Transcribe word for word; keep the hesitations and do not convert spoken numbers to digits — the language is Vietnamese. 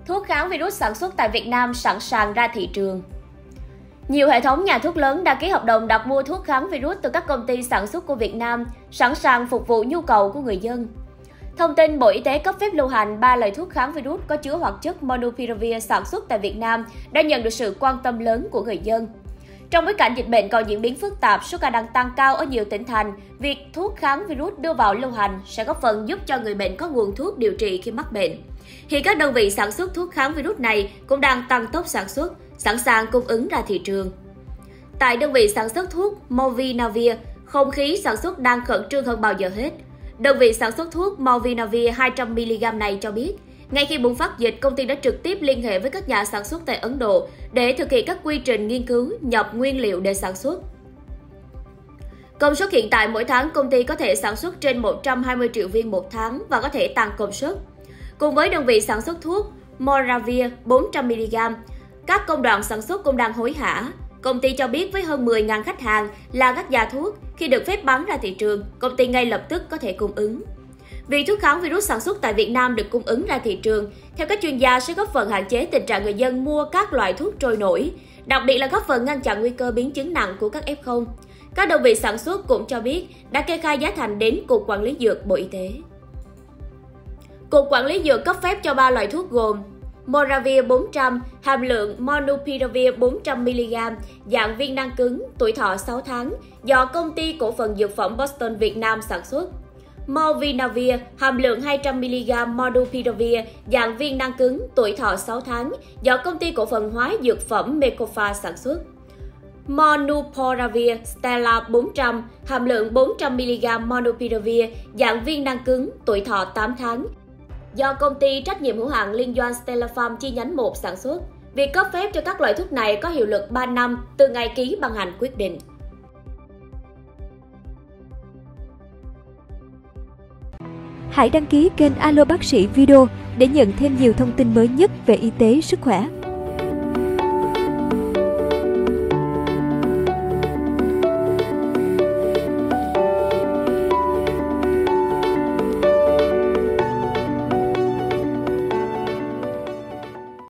Thuốc kháng virus sản xuất tại Việt Nam sẵn sàng ra thị trường. Nhiều hệ thống nhà thuốc lớn đã ký hợp đồng đặt mua thuốc kháng virus từ các công ty sản xuất của Việt Nam, sẵn sàng phục vụ nhu cầu của người dân. Thông tin Bộ Y tế cấp phép lưu hành ba loại thuốc kháng virus có chứa hoạt chất Monopiravir sản xuất tại Việt Nam đã nhận được sự quan tâm lớn của người dân. Trong bối cảnh dịch bệnh còn diễn biến phức tạp, số ca đang tăng cao ở nhiều tỉnh thành, việc thuốc kháng virus đưa vào lưu hành sẽ góp phần giúp cho người bệnh có nguồn thuốc điều trị khi mắc bệnh. Hiện các đơn vị sản xuất thuốc kháng virus này cũng đang tăng tốc sản xuất, sẵn sàng cung ứng ra thị trường. Tại đơn vị sản xuất thuốc Movinavir, không khí sản xuất đang khẩn trương hơn bao giờ hết. Đơn vị sản xuất thuốc Movinavir hai trăm mi-li-gam này cho biết, ngay khi bùng phát dịch, công ty đã trực tiếp liên hệ với các nhà sản xuất tại Ấn Độ để thực hiện các quy trình nghiên cứu, nhập nguyên liệu để sản xuất. Công suất hiện tại mỗi tháng công ty có thể sản xuất trên một trăm hai mươi triệu viên một tháng và có thể tăng công suất. Cùng với đơn vị sản xuất thuốc Moravir bốn trăm mi-li-gam, các công đoạn sản xuất cũng đang hối hả. Công ty cho biết với hơn mười nghìn khách hàng là các nhà thuốc, khi được phép bán ra thị trường, công ty ngay lập tức có thể cung ứng. Việc thuốc kháng virus sản xuất tại Việt Nam được cung ứng ra thị trường, theo các chuyên gia sẽ góp phần hạn chế tình trạng người dân mua các loại thuốc trôi nổi, đặc biệt là góp phần ngăn chặn nguy cơ biến chứng nặng của các ép không. Các đơn vị sản xuất cũng cho biết đã kê khai giá thành đến Cục Quản lý Dược Bộ Y tế. Cục Quản lý Dược cấp phép cho ba loại thuốc gồm Moravir bốn trăm, hàm lượng Monopiravir bốn trăm mi-li-gam, dạng viên nang cứng, tuổi thọ sáu tháng, do Công ty Cổ phần Dược phẩm Boston Việt Nam sản xuất. Movinavir, hàm lượng hai trăm mi-li-gam Monopiravir, dạng viên nang cứng, tuổi thọ sáu tháng, do Công ty Cổ phần Hóa Dược phẩm Mekofa sản xuất. Monupiravir Stella bốn trăm, hàm lượng bốn trăm mi-li-gam Monopiravir, dạng viên nang cứng, tuổi thọ tám tháng, do Công ty Trách nhiệm hữu hạn Liên doanh Stella Farm chi nhánh một sản xuất. Việc cấp phép cho các loại thuốc này có hiệu lực ba năm từ ngày ký ban hành quyết định. Hãy đăng ký kênh Alo Bác sĩ Video để nhận thêm nhiều thông tin mới nhất về y tế, sức khỏe.